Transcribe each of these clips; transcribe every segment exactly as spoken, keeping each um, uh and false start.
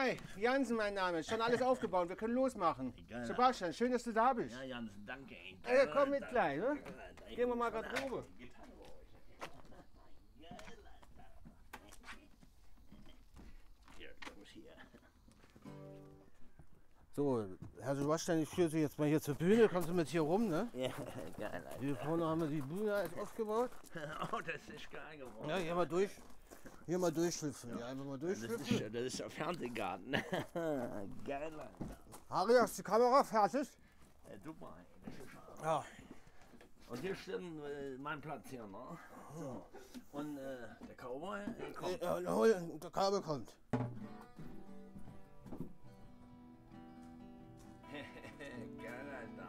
Hi, Jansen mein Name. Ist schon alles aufgebaut. Wir können losmachen. Gerne. Sebastian, schön, dass du da bist. Ja, Jansen, danke. Ey, komm mit gleich, ne? Gehen wir mal gerade rüber. Hier, los hier. So, Herr Sebastian, ich führe Sie jetzt mal hier zur Bühne. Kommst du mit hier rum, ne? Ja, geil. Hier vorne haben wir die Bühne jetzt aufgebaut. Oh, das ist geil geworden. Ja, hier mal durch. Hier mal durchschlüpfen. Ja, einfach mal Das ist, durchschlüpfen. das ist der Fernsehgarten. Geil, Alter. Harry, hast du die Kamera fertig? Äh, du mal, das ist scharf. Ja. Und hier steht äh, mein Platz hier, ne? So. Und äh, der Cowboy, der kommt. Ja, hol, der Kabel kommt. Geil, Alter.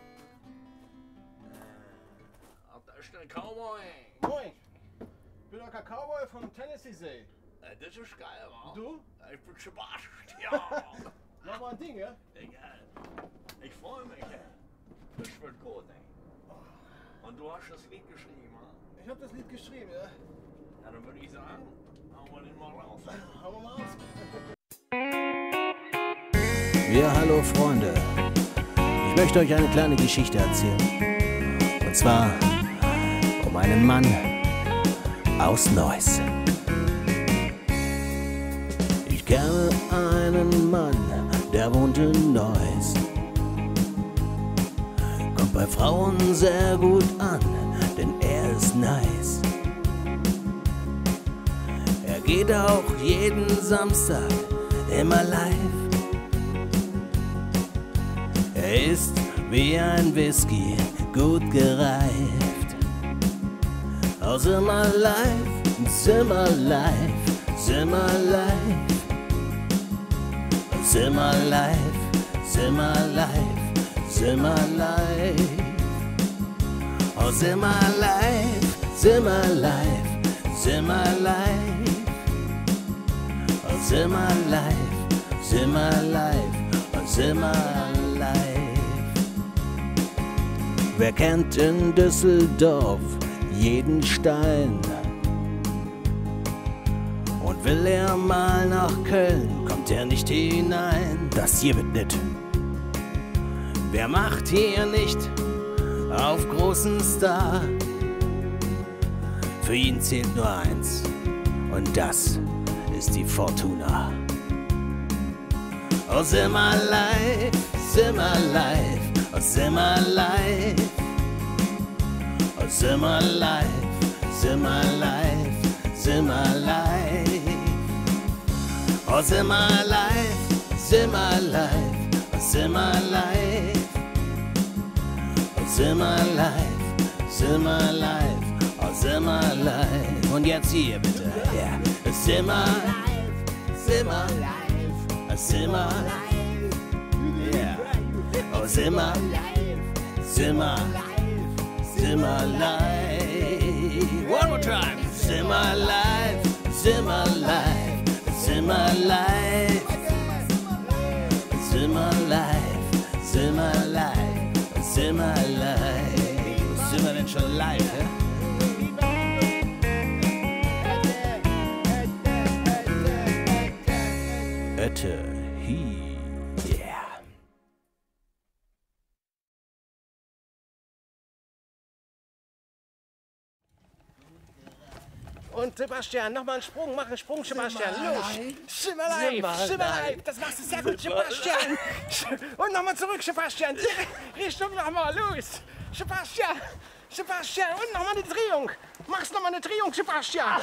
Äh, ach, da ist der Cowboy. Moin. Ich bin doch kein Cowboy vom Tennessee-See. Äh, das ist geil, wa? Du? Ich bin Sebastian. Mach mal ein Ding, ja? Egal. Ich freue mich, ey. Das wird gut, ey. Und du hast das Lied geschrieben, ha? Ich hab das Lied geschrieben, ja? Ja, dann würde ich sagen, hauen wir den mal raus. Hau mal aus. Ja, hallo Freunde. Ich möchte euch eine kleine Geschichte erzählen. Und zwar um einen Mann aus Neuss. Ich kenne einen Mann, der wohnt in Neuss. Kommt bei Frauen sehr gut an, denn er ist nice. Er geht auch jeden Samstag immer live. Er ist wie ein Whisky, gut gereift. Aus immer live, Zimmer live, Zimmer live. Zimmer live, Zimmer live, Zimmer live. Aus immer live, Zimmer live, Zimmer live. Aus immer live, Zimmer live, aus immer live. Wer kennt in Düsseldorf jeden Stein? Und will er mal nach Köln, kommt er nicht hinein. Das hier wird nett. Wer macht hier nicht auf großen Star? Für ihn zählt nur eins, und das ist die Fortuna. Oh, Zimmer live, Zimmer live, oh, Zimmer live. Oh, Zimmer live, Zimmer live, Zimmer live. Oh, Zimmer live, Zimmer live, oh, Zimmer live. Oh, Zimmer live, Zimmer live, oh, Zimmer live. Und jetzt hier bitte, ja. Yeah. Zimmer, Zimmer, Zimmer, yeah. Oh, Zimmer, Zimmer, Zimmer live. One more time. Zimmer live, Zimmer live, Zimmer live, Zimmer live, Zimmer live, Zimmer live. Wo sind wir denn schon live, hä? Ötte, hi, yeah. Und Sebastian, nochmal einen Sprung, mach einen Sprung, Sebastian, los! Zimmer live, Zimmer live, das machst du sehr gut, Sebastian! Und nochmal zurück, Sebastian, Richtung nochmal, los! Sebastian, Sebastian, und nochmal eine Drehung! Machst nochmal eine Drehung, Sebastian!